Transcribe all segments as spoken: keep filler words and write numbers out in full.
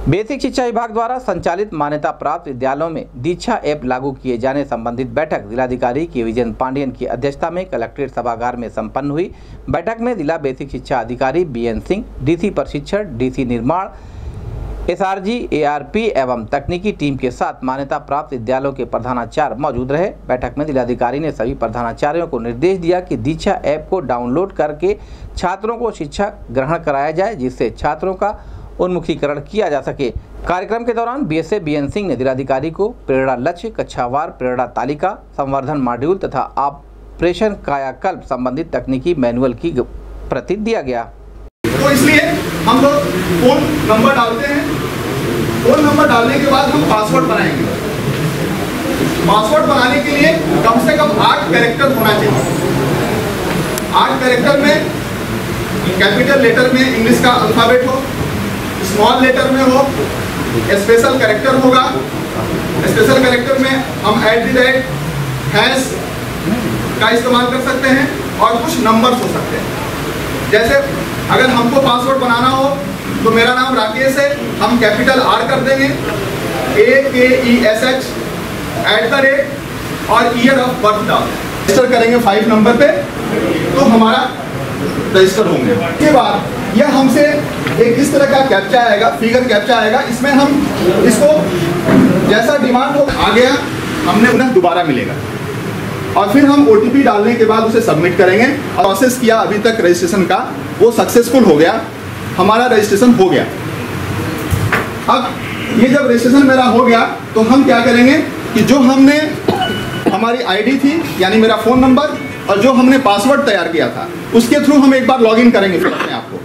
Basic शिक्षा विभाग द्वारा संचालित मान्यता प्राप्त विद्यालयों में दीक्षा ऐप लागू किए जाने संबंधित बैठक जिलाधिकारी के विजय पांडियन की अध्यक्षता में कलेक्ट्रेट सभागार में संपन्न हुई। बैठक में जिला बेसिक शिक्षा अधिकारी बी एन सिंह, डीसी प्रशिक्षण, डीसी निर्माण, एसआरजी, एआरपी एवं तकनीकी टीम के साथ मान्यता प्राप्त विद्यालयों के प्रधानाचार्य मौजूद रहे। बैठक में जिलाधिकारी ने सभी प्रधानाचार्यों को निर्देश दिया कि दीक्षा ऐप को डाउनलोड करके छात्रों को शिक्षा ग्रहण कराया जाए, जिससे छात्रों का उन्मुखीकरण किया जा सके। कार्यक्रम के दौरान बीएसए बी एन सिंह ने जिलाधिकारी को प्रेरणा लक्ष्य, कक्षावार प्रेरणा तालिका, संवर्धन मॉड्यूल तथा ऑपरेशन कायाकल्प संबंधित तकनीकी मैनुअल की प्रति दिया गया। तो इसलिए हम लोग फोन नंबर डालते हैं। फोन नंबर डालने के बाद हम पासवर्ड बनाएंगे। पासवर्ड बनाने के लिए कम से कम आठ कैरेक्टर होना चाहिए। आठ कैरेक्टर में कैपिटल लेटर में इंग्लिश का अल्फाबेट हो, स्मॉल लेटर में हो, स्पेशल कैरेक्टर होगा। स्पेशल कैरेक्टर में हम एट द रेट, हैश का इस्तेमाल कर सकते हैं और कुछ नंबर्स हो सकते हैं। जैसे अगर हमको पासवर्ड बनाना हो तो मेरा नाम राकेश है, हम कैपिटल आर कर देंगे, A K E S H, at the rate और ईयर ऑफ बर्थ डाल रजिस्टर करेंगे फाइव नंबर पे, तो हमारा रजिस्टर होंगे। इसके बाद यह हमसे एक इस तरह का कैप्चा आएगा, फिगर कैप्चा आएगा। इसमें हम इसको जैसा डिमांड हो आ गया, हमने उन्हें दोबारा मिलेगा और फिर हम ओटीपी डालने के बाद उसे सबमिट करेंगे। प्रोसेस किया अभी तक रजिस्ट्रेशन का, वो सक्सेसफुल हो गया, हमारा रजिस्ट्रेशन हो गया। अब ये जब रजिस्ट्रेशन मेरा हो गया तो हम क्या करेंगे कि जो हमने हमारी आईडी थी यानी मेरा फ़ोन नंबर और जो हमने पासवर्ड तैयार किया था उसके थ्रू हम एक बार लॉगिन करेंगे फिर अपने आप को।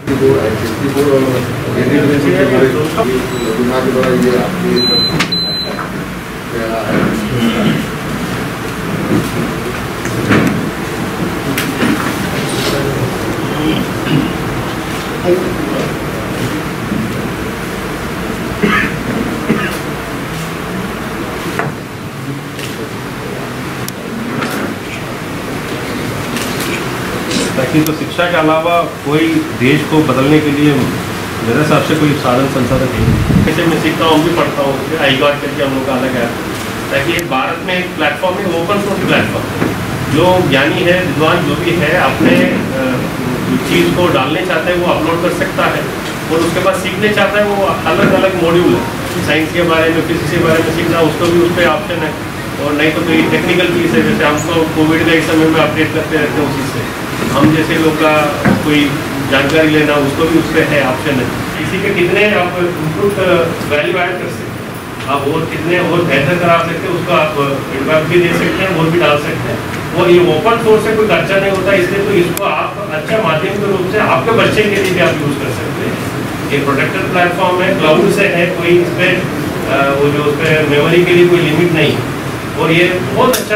ताकि तो शिक्षा के अलावा कोई देश को बदलने के लिए मेरे हिसाब से कोई साधन संसाधन नहीं। जैसे मैं सीखता हूँ, भी पढ़ता हूँ, आई गॉट करके हम लोग का अलग है, ताकि भारत में एक प्लेटफॉर्म है, ओपन सोर्स प्लेटफॉर्म, जो ज्ञानी है, विद्वान जो भी है अपने चीज़ को डालने चाहते हैं वो अपलोड कर सकता है और उसके बाद सीखने चाहता है वो अलग अलग मॉड्यूल है, साइंस के बारे में, फिजिक्स के बारे में सीखना, उसको भी उस पर ऑप्शन है। और नहीं तो कोई टेक्निकल चीज़ है, जैसे हमको कोविड के समय में अपडेट करते रहते हैं उसी से, हम जैसे लोग का कोई जानकारी लेना उसको भी उस पर है, ऑप्शन है। किसी के कितने आप इनपुट वैल्यू ऐड कर सकते हैं, आप और कितने और बेहतर करा सकते हैं, उसको आप फीडबैक भी दे सकते हैं, और भी डाल सकते हैं। और ये ओपन सोर्स से कोई खर्चा नहीं होता, इसलिए तो इसको आप अच्छा माध्यम के रूप से आपके बच्चे के लिए भी आप यूज़ कर सकते हैं। ये प्रोटेक्टेड प्लेटफॉर्म है, क्लाउड से है, कोई इस पर वो जो उस पर मेमोरी के लिए कोई लिमिट नहीं, और ये बहुत अच्छा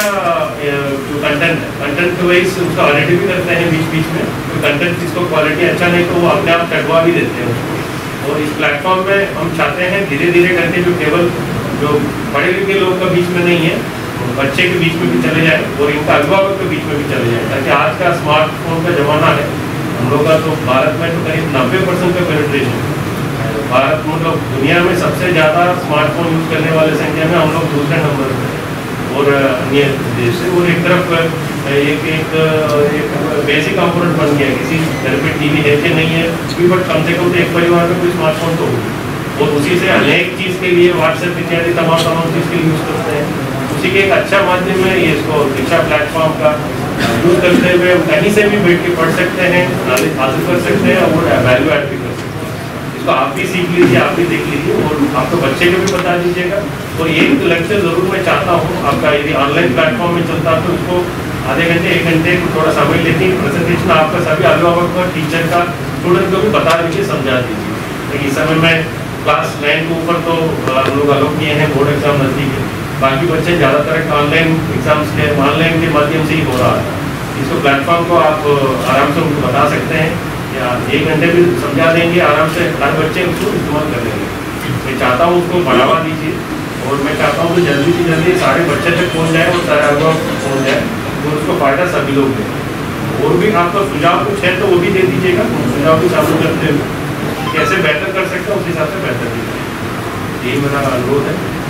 जो कंटेंट है, कंटेंट के वाइज उसका ऑडिट भी करते हैं बीच बीच में, तो कंटेंट जिसको क्वालिटी अच्छा नहीं तो वो अपने आप कटवा भी देते हैं उसको। और इस प्लेटफॉर्म में हम चाहते हैं धीरे धीरे करके जो केवल जो पढ़े लिखे लोग का बीच में नहीं है, बच्चे के बीच में भी चले जाए और इनका अभिभावक के बीच में भी चले जाए, ताकि आज का स्मार्टफोन का जमाना है हम लोग का, तो भारत में तो करीब नब्बे परसेंट का पेनिट्रेशन, भारत मतलब दुनिया में सबसे ज़्यादा स्मार्टफोन यूज़ करने वाले संख्या में हम लोग दूसरे नंबर पर और अन्य देश से। और एक तरफ एक एक एक बेसिक कंपोनेंट बन गया, किसी घर पे टीवी है कि नहीं है, बट कम से कम तो एक परिवार में कोई स्मार्टफोन तो हो, और उसी से अनेक चीज़ के लिए व्हाट्सएप इत्यादि तमाम तमाम चीज़ के लिए यूज़ करते हैं। उसी के एक अच्छा माध्यम है ये, इसको शिक्षा प्लेटफॉर्म का यूज़ करते हुए हम कहीं से भी बैठ के पढ़ सकते हैं, नॉलेज हासिल कर सकते हैं और वैल्यू ऐड भी कर सकते हैं। इसको आप भी सीख लीजिए, आप भी देख लीजिए और आपको बच्चे को भी बता दीजिएगा। और ये लेक्चर ज़रूर मैं चाहता हूँ आपका यदि ऑनलाइन प्लेटफॉर्म में चलता है तो उसको आधे घंटे एक घंटे थोड़ा समय लेती प्रेजेंटेशन आपका सभी अभिभावक का, टीचर का, स्टूडेंट को भी बता दीजिए, समझा दीजिए। लेकिन इस समय में क्लास नाइन के ऊपर तो हम लोग अलोक किए हैं, बोर्ड एग्जाम नज़दीक है, बाकी बच्चे ज़्यादातर ऑनलाइन एग्जाम्स के ऑनलाइन के माध्यम से ही हो रहा है। इसको प्लेटफॉर्म को आप आराम से उनको बता सकते हैं या एक घंटे भी समझा देंगे, आराम से हर बच्चे उसको इस्तेमाल कर लेंगे। मैं चाहता हूँ उसको बढ़ावा दीजिए और मैं चाहता हूँ कि जल्दी से जल्दी सारे बच्चे तक पहुँच जाए और सारे अभिभावक तक पहुँच जाए और उसको फ़ायदा सभी लोग दें। और भी आपका सुझाव कुछ है तो वो भी दे दीजिएगा, सुझाव भी शामिल करते हुए कैसे बेहतर कर सकते हैं उस हिसाब से बेहतर दीजिए। यही मेरा अनुरोध है।